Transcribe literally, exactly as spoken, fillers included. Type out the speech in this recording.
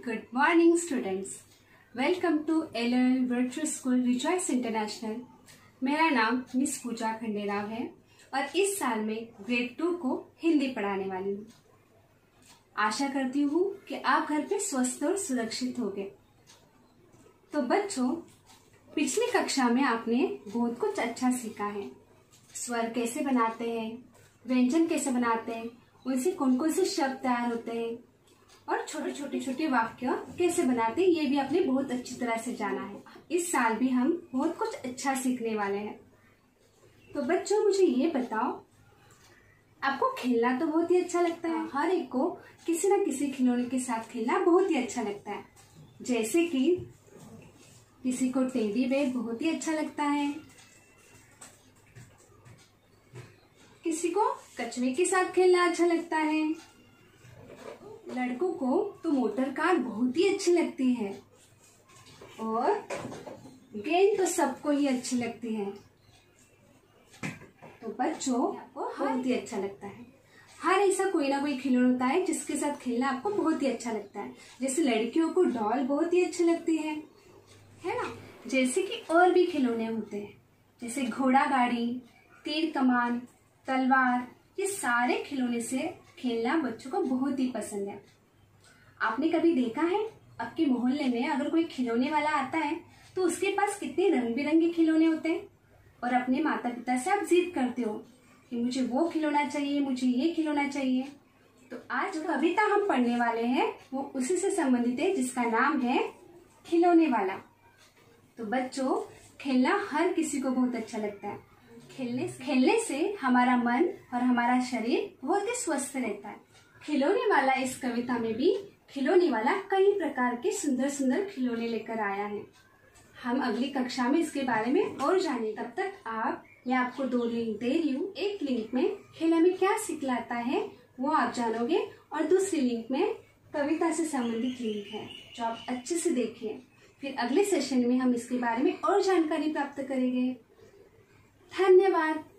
Good morning students. Welcome to L O L Virtual School Rejoice International. मेरा नाम miss पूजा खंडेराव है और इस साल में ग्रेड टू को हिंदी पढ़ाने वाली हूँ। आशा करती हूँ कि आप घर पे स्वस्थ और सुरक्षित होंगे। तो बच्चों, पिछली कक्षा में आपने बहुत कुछ अच्छा सीखा है। स्वर कैसे बनाते हैं, व्यंजन कैसे बनाते हैं, उनसे कौन कौन से शब्द तैयार होते हैं और छोटे छोटे छोटे वाक्य कैसे बनाते हैं, ये भी आपने बहुत अच्छी तरह से जाना है। इस साल भी हम बहुत कुछ अच्छा सीखने वाले हैं। तो बच्चों, मुझे ये बताओ, आपको खेलना तो बहुत ही अच्छा लगता है। हर एक को किसी न किसी खिलौने के साथ खेलना बहुत ही अच्छा लगता है। जैसे कि किसी को टेडी बेयर बहुत ही अच्छा लगता है, किसी को कछुए के साथ खेलना अच्छा लगता है, लड़कों को तो मोटर कार बहुत ही अच्छी लगती है और गेंद तो सबको ही अच्छी लगती है। तो बच्चों, आपको बहुत ही अच्छा लगता है। हर ऐसा कोई ना कोई खिलौना होता है जिसके साथ खेलना आपको बहुत ही अच्छा लगता है। जैसे लड़कियों को डॉल बहुत ही अच्छी लगती है, है ना। जैसे कि और भी खिलौने होते हैं, जैसे घोड़ा गाड़ी, तीर कमान, तलवार, ये सारे खिलौने से खेलना बच्चों को बहुत ही पसंद है। आपने कभी देखा है, आपके मोहल्ले में अगर कोई खिलौने वाला आता है तो उसके पास कितने रंग बिरंगे खिलौने होते हैं और अपने माता पिता से आप जिद करते हो कि मुझे वो खिलौना चाहिए, मुझे ये खिलौना चाहिए। तो आज जो कविता हम पढ़ने वाले हैं वो उसी से संबंधित है, जिसका नाम है खिलौने वाला। तो बच्चों, खेलना हर किसी को बहुत अच्छा लगता है। खेलने खेलने से हमारा मन और हमारा शरीर बहुत ही स्वस्थ रहता है। खिलौने वाला इस कविता में भी खिलौने वाला कई प्रकार के सुंदर सुंदर खिलौने लेकर आया है। हम अगली कक्षा में इसके बारे में और जाने। तब तक आप मैं आपको दो लिंक दे रही हूँ। एक लिंक में खेल में क्या सिखलाता है वो आप जानोगे और दूसरी लिंक में कविता से संबंधित लिंक है जो आप अच्छे से देखिए। फिर अगले सेशन में हम इसके बारे में और जानकारी प्राप्त करेंगे। धन्यवाद।